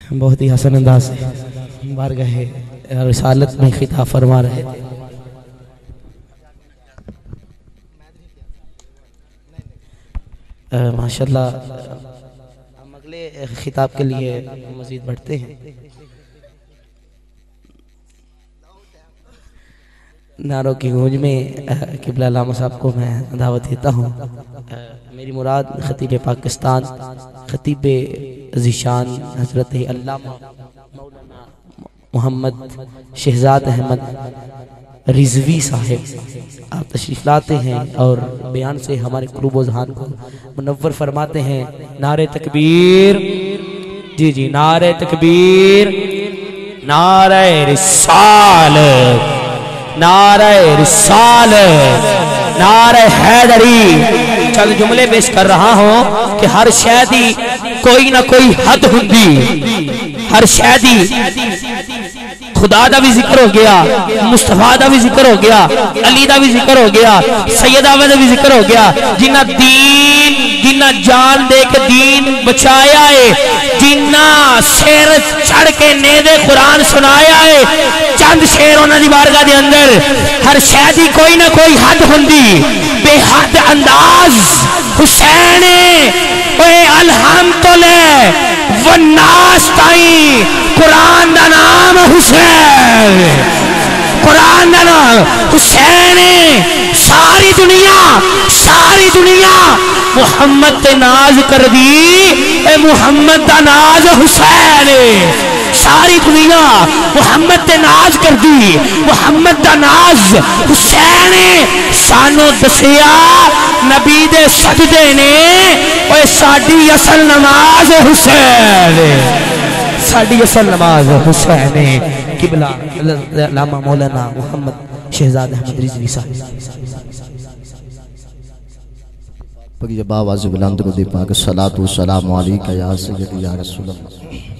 بہت ہی حسن انداز سے بارگاہ رسالت میں خطاب فرما رہے تھے۔ ماشاءاللہ ہم اگلے خطاب کے لیے مزید بڑھتے ہیں۔ نعروں کی گونج میں قبلہ علامہ صاحب کو میں دعوت دیتا ہوں۔ میری مراد خطیب پاکستان خطیب ذیشان حضرت علامہ مولانا محمد شہزاد احمد رضوی صاحب آپ تشریف لاتے ہیں اور بیان سے ہمارے قلوب و ذہان کو منور فرماتے ہیں۔ نعرہ تکبیر، جی نعرہ تکبیر، نعرہ رسالت، نعرہ رسالت، نعرہ حیدری۔ چند جملے پیش کر رہا ہوں کہ ہر شہدی کوئی نہ کوئی حد ہوندی، ہر شہدی خدا دا بھی ذکر ہو گیا، مصطفیٰ دا بھی ذکر ہو گیا، علی دا بھی ذکر ہو گیا، سید احمد دا بھی ذکر ہو گیا، جنہ دین جنہ جان دے کے دین بچایا ہے، جنہ شیر چڑھ کے نیدے قرآن سنایا ہے۔ چند شیر انہاں دی بارگاہ دے اندر ہر شہدی کوئی نہ کوئی حد ہوندی، بے حد انداز حسین اے الحمدللہ والناس تائیں قرآن دا نام حسین، قرآن دا نام حسین۔ ساری دنیا محمد تے ناز کر دی، اے محمد دا ناز حسین۔ ساری دنیا محمد تے ناز کر دی، محمد دا ناز حسین۔ سانو دسیا نبی دے سجدے نے، اے ساڈی اصل نماز حسین، ساڈی اصل نماز حسین۔ قبلہ علامہ مولانا محمد شہزاد احمد رضوی صاحب۔ پاک جب آواز بلند کو دے پاک صلاۃ و سلام علیکہ یا سیدی یا رسول اللہ۔